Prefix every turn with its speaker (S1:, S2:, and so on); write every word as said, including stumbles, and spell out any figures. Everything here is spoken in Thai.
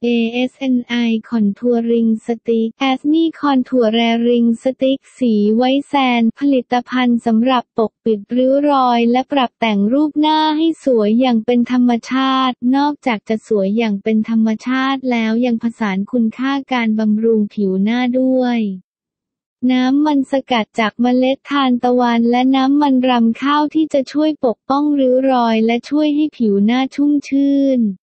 S1: เอ เอส เอ็น ไอ Contouring Stick แอส มี Contouring Stick สีไวท์แซนด์ผลิตภัณฑ์สำหรับปกปิดริ้วรอยและปรับแต่งรูปหน้าให้สวยอย่างเป็นธรรมชาตินอกจากจะสวยอย่างเป็นธรรมชาติแล้วยังผสานคุณค่าการบำรุงผิวหน้าด้วยน้ำมันสกัดจากเมล็ดทานตะวันและน้ำมันรำข้าวที่จะช่วยปกป้องริ้วรอยและช่วยให้ผิวหน้าชุ่มชื่น